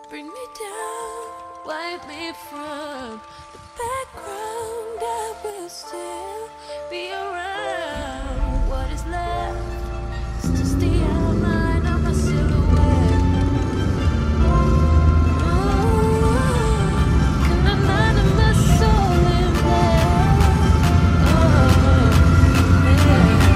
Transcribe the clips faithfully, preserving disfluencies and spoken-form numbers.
Bring me down, wipe me from the background. I will still be around. What is left is just the outline of my silhouette. Oh, can I mind of my soul in there? Oh, yeah.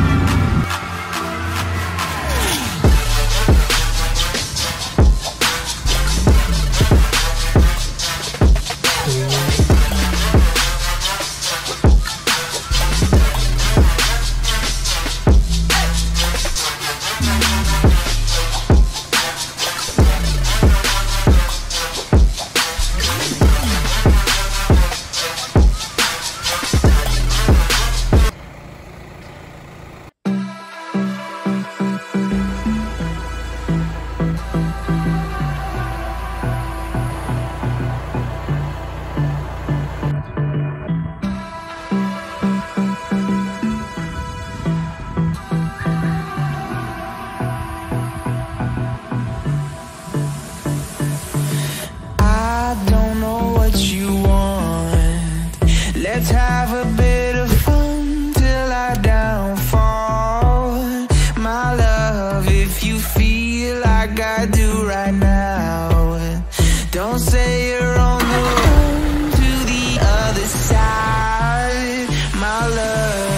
Let's have a bit of fun till I downfall. My love, if you feel like I do right now, don't say you're on the run to the other side, my love.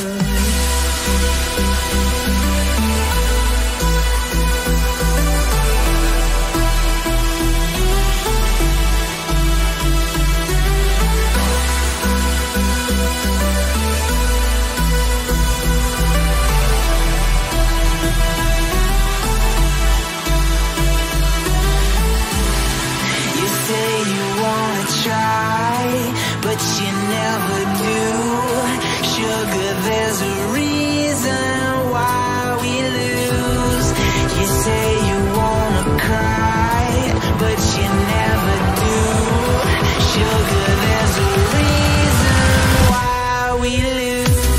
But you never do. Sugar, there's a reason why we lose. You say you wanna cry, but you never do. Sugar, there's a reason why we lose.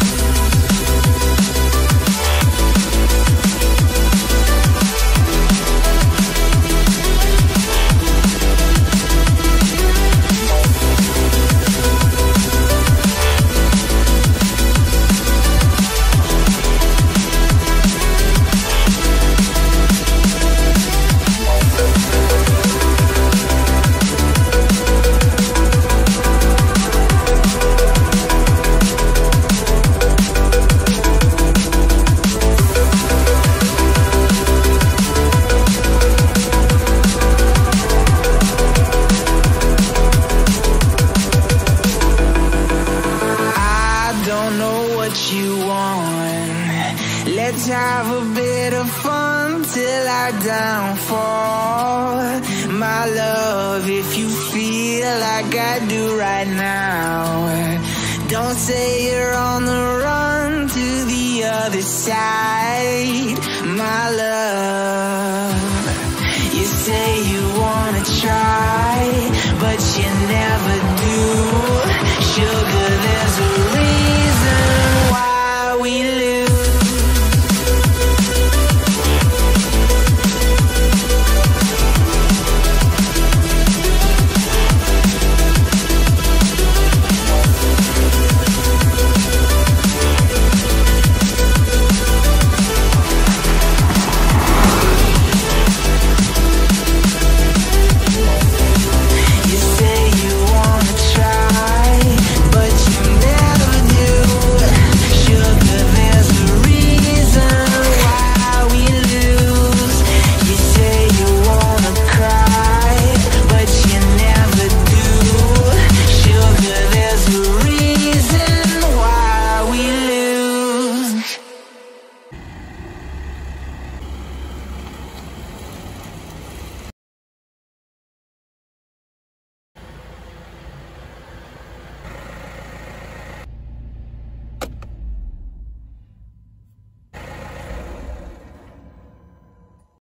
You want. Let's have a bit of fun till I downfall. My love, if you feel like I do right now, don't say you're on the run to the other side, my love. You say you wanna try, but you never do. Sugar, there's a